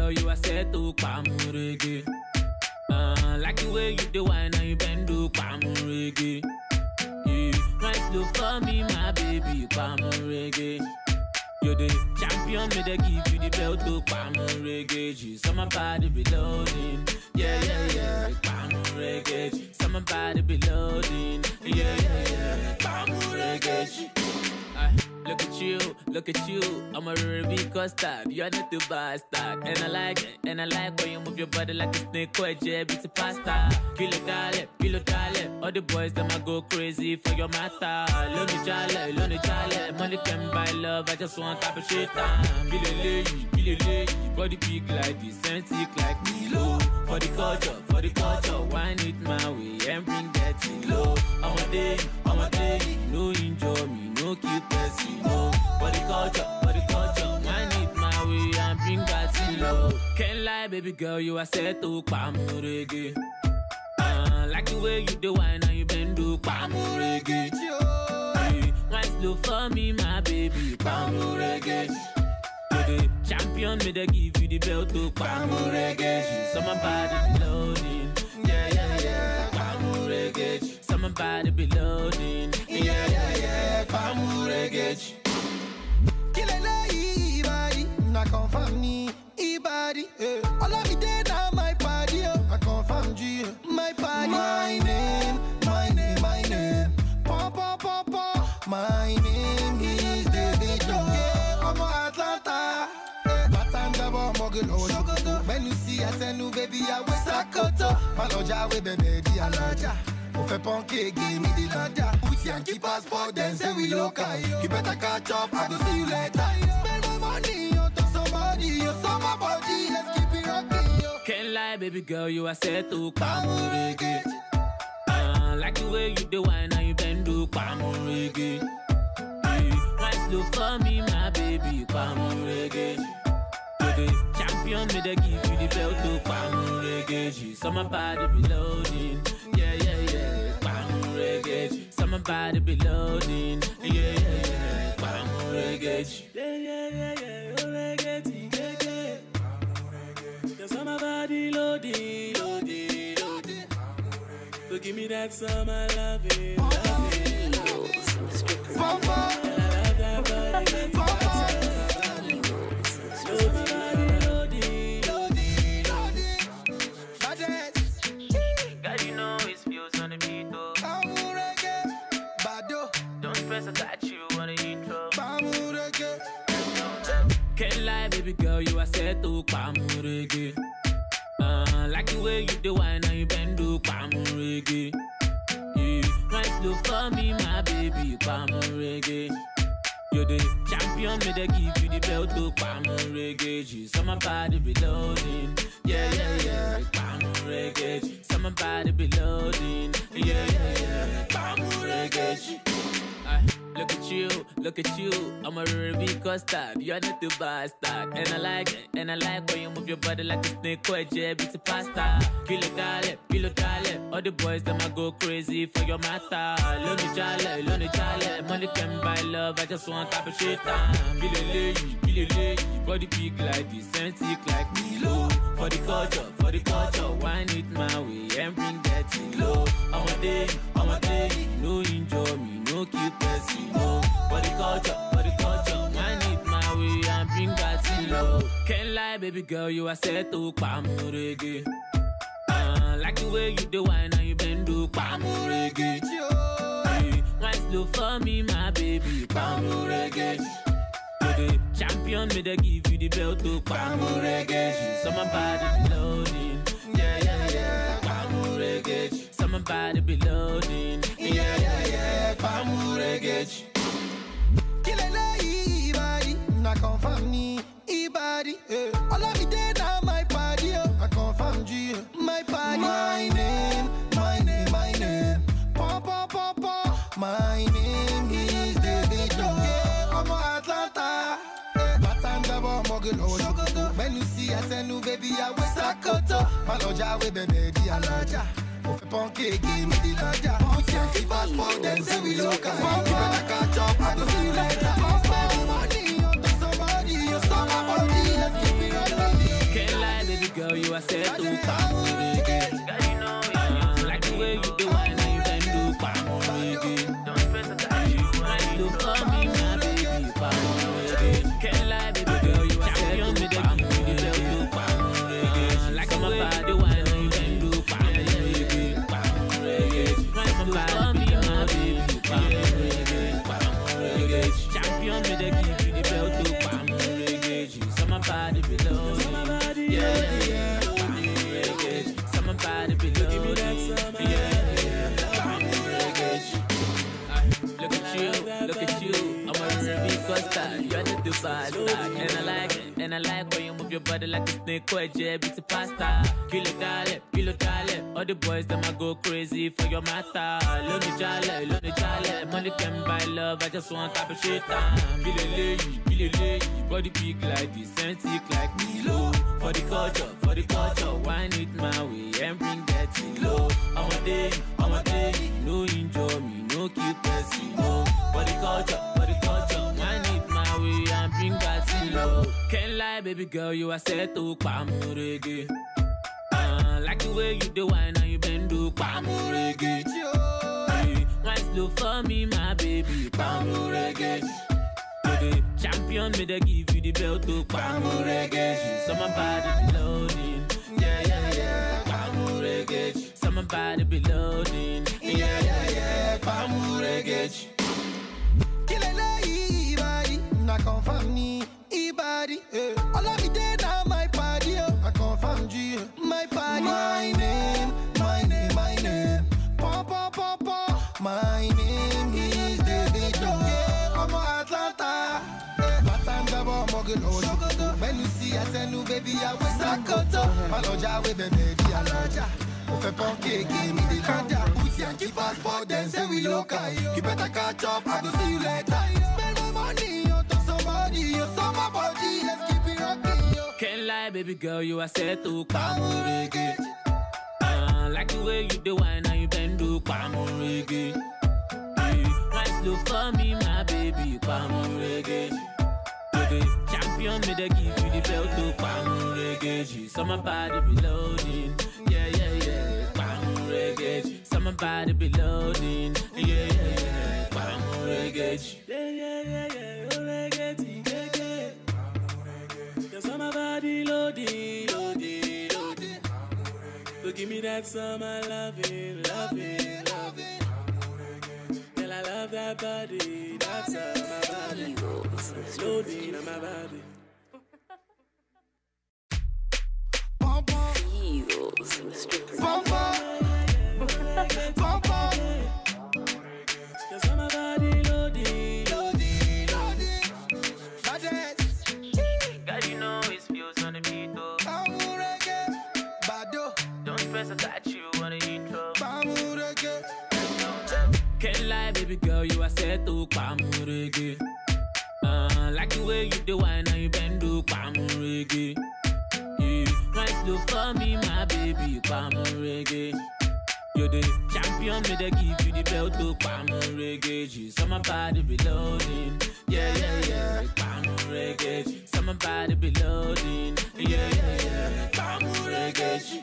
girl, you are set to Pamurege. Like the way you do wine and you bend to Pamurege. Right slow for me, my baby, Pamurege. You're the champion, me they give you the belt to Pamurege. Some body be loading, yeah, Pamurege. Some body be loading, yeah, Pamurege. Look at you, I'm a Ruby custard, you're not the bastard. And I like when you move your body like a snake or a jab, it's a pasta. Kilo dale, all the boys, them I go crazy for your matter. Lonely jale, money can buy love, I just want type of shit time. Billy, body big like this, and sick like me low. For the culture, wine it my way and bring that thing low. I'm a day, no enjoy me, no keep pressing low. For the culture, wine it my way and bring that thing low. Can't lie, baby girl, you are set to Pamurege. Like the way you do wine and you bend to Pamurege. Wine slow for me, my baby, Pamurege. You're the champion, me they give you the belt to Pamurege. Some body be loading, yeah, Pamurege. Some body be loading, yeah, Pamurege. Kilele body, na confirm me, body. All of me dead now, my body. I confirm G, my body. My name. Pa. My name is David. I'm a Atlanta. Batanda Mogul. When you see I tell you, baby, I was Sakoto. Maloja we baby, Alaja. Ofe Ponke, give me the lanja. Put Yankee passport, then say we local. You better catch up, I go see you later. Spend my money on somebody, you saw my body, let's keep it rocking, yo. Can't lie, baby girl, you are set to Pamurege. Like the way you do wine and you bend to Pamurege. Right slow for me, my baby, Pamurege. You're the champion, me they give you the belt to Pamurege. Some body be loading, yeah, Pamurege. Some body be loading, yeah, Pamurege. Yeah, Pamurege. Some body loading. So give me that summer loving. Papa. God, you know his views on the beat, though. Don't press, I got you on the intro. Can't lie, baby girl, you are set to Pamurege. Like the way you do wine and you bend to Pamurege. Right slow for me, my baby, Pamurege. You're the champion, me they give you the belt to Pamurege. Some body be loading, yeah, Pamurege. Some body be loading, yeah, Pamurege. Look at you, I'm a Ruby custard, you're not the bastard. And I like when you move your body like a snake or a jab, it's a pasta. Kilo dale, all the boys, them I go crazy for your matter. Lonely jale, money can buy love, I just want type of shit time. Billy, body big like this, and sick like me low. For the culture, wine it my way and bring that thing low. I'm a day, no enjoy me, no keep pressing low. For the culture, wine it my way and bring that thing low. Can't lie, baby girl, you are set to Pamurege. Like the way you do wine and you bend to Pamurege. Wine slow for me, my baby, Pamurege. You're the champion, me they give you the belt to Pamurege. Some body be loading, yeah, Pamurege. Some body be loading, yeah, Pamurege. Kilele body, na confirm me, body. All of me dead now, my body. I confirm G, my body. My name. Pa. My name is David. I'm a Atlanta. Batanda Mogul. When you see I tell you, baby, I was Sakoto. Maloja we baby, Alaja. Ofe Ponke, give me the lanja. Put Yankee passport, then say we local. You better catch up, I go see you later. Spend money on somebody, you saw my body, let's keep it on. girl, you are set to palm reggae. Girl, you know it. Like the way you do wine and you can do palm reggae. Don't press the time, you might do for me, my baby, palm reggae. Can't lie, baby girl, you are set to palm reggae. Do palm reggae. Like my body wine and you can do palm reggae. Palm reggae. Might do for me, my baby, palm reggae. Palm reggae. Champion, me they give you the belt to palm reggae. So my body below. Yeah. So my body below. Give me that summer. Look at you. I'm a Ruby Custard. You're the Dubai star. And I like it. And I like when you move your body like a snake or a jet. It's a pasta. Kilo dale. All the boys, them I go crazy for your matter. Lonely jale. Money can buy love. I just want type of shit. Billy, body big like this and sick like me low. For the culture, wine it my way and bring that thing low. I'm a day, no enjoy me, no keep pressing low. For the culture, wine it my way and bring that thing low. Can't lie, baby girl, you are set to palm reggae. Like the way you do wine and you bend do palm reggae. Wine slow for me, my baby, palm reggae. Champion, me they give you the belt to palm reggae. So my body be loading, yeah. Palm reggae. So my body be loading, yeah. Palm reggae. Kilele ibadi, na confirm ni ibadi. All of me dead now my body, I confirm G. My body, my name. Pop. My name is David. I'm Atlanta. When you see I tell you baby I was Sakoto. Maloja with the baby Aloja. Fait punky, give me the ganja. Put your keep passport, then say we local. You better catch up, I go see you later. Spend the money on somebody, you saw my body, let's keep it rocking, yo. Can't lie, baby girl, you are set to palm reggae. Like the way you do wine and you bend do palm reggae. Wine slow for me, my baby, palm reggae. Champion, me they give you the belt to palm reggae. So my body be loading, yeah. Palm reggae. So my body be loading, yeah. Palm reggae. Yeah. Oh reggae, yeah. So my body loading. So give me that summer loving. Girl, I love that body. That's my body. Loading on my body. Heels, Mr. Just on my body loading. God, you know it feels on the beat, though. Don't press, I got you on the intro. Can't lie, baby girl, you are set to palm reggae. Like the way you do wine and you bend do palm reggae. Wine slow for me, my baby, palm reggae. You're the champion, me they give you the belt to palm reggae. So my body be loading, yeah. Palm reggae. So my body be loading, yeah. Palm reggae.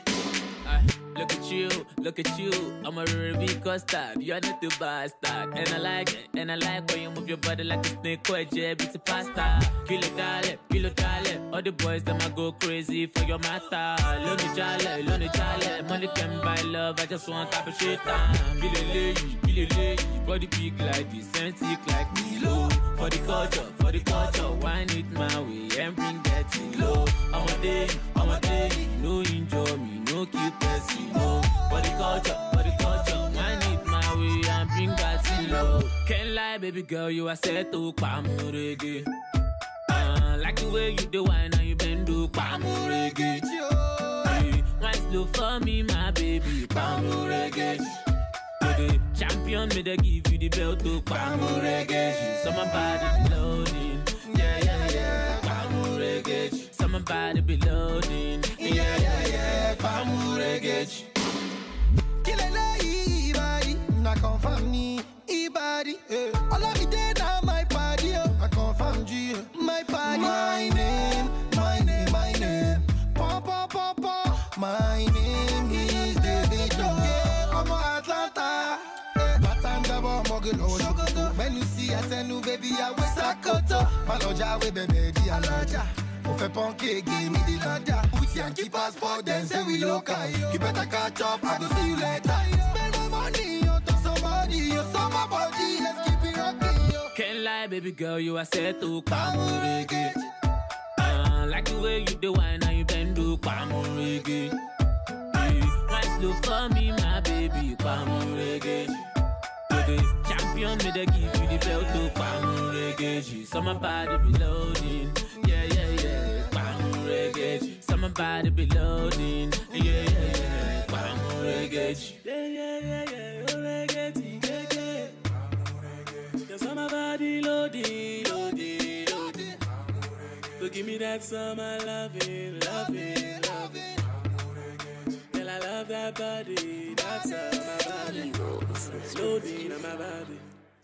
Look at you, I'm a Ruby Custard. You're not the bastard. And I like it, and I like when you move your body like a snake or a jet. It's a pasta. Kilo dale. All the boys, them I go crazy for your matter. Lonely jale. Money can buy love, I just want type of shit. Billy, body big like this and sick like me low. For the culture, wine it my way and bring that thing low. I'm a day, no enjoy me, no keep pressing low. For the culture, wine it my way and bring that thing low. Can't lie, baby girl, you are set to palm reggae. Like the way you do wine and you bend do palm reggae. Wine slow for me, my baby, palm reggae. Champion, me they give you the belt to palm reggae. So my body be loading, yeah. Palm reggae. So my body be loading, yeah. Palm reggae. Kilele ibadi, na confirm ni ibadi. All of me dead now my body, I confirm G. My body, my name. Pop. Shokoto. When you see I tell you, baby, I wear Sakoto. Maloja we baby, di alaja. Ofe ponke, give me the lada. Uti and keep passport, then say we local. You better catch up, I go see you later. Spend the money on somebody, you saw my body, let's keep it rocking, yo. Can't lie, baby girl, you are set to Kwamu reggae. Like the way you do wine and you bend to Kwamu reggae. Wine slow for me, my baby, Kwamu reggae. The champion, me they give you the belt to Kwamu reggae. So my body be loading, yeah, yeah, yeah. Kwamu reggae. So my body be loading, yeah, yeah, yeah. Kwamu reggae. Yeah, yeah, yeah, yeah. Oh, reggae, reggae. So my body loading, loading, loading. So give me that summer loving, loving, loving. Girl, I love that body, that's my body. Loading on my body.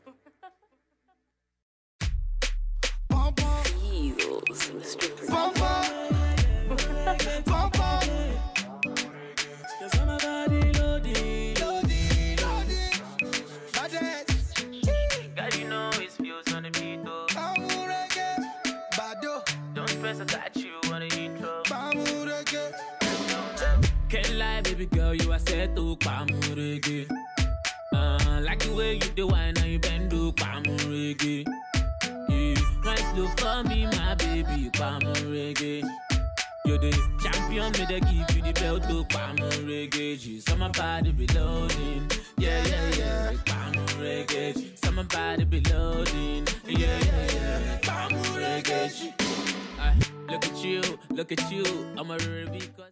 Pom pom, pom pom, pom pom. Cause my body loading, Loading, loading. Baddest. God, you know it feels on the beat, though. Kwamu reggae. Bado. Don't press, I got you on the intro. Kwamu reggae. Can't lie, baby girl, you are set to Kwamu reggae. Like the way you do wine and you bend to Kwamu reggae. Wine slow for me, my baby, Kwamu reggae. You're the champion, me they give you the belt to Kwamu reggae. So my body be loading, yeah, yeah, yeah. Kwamu reggae. So my body be loading, yeah, yeah, yeah. Kwamu reggae. Look at you, I'm a Ruby.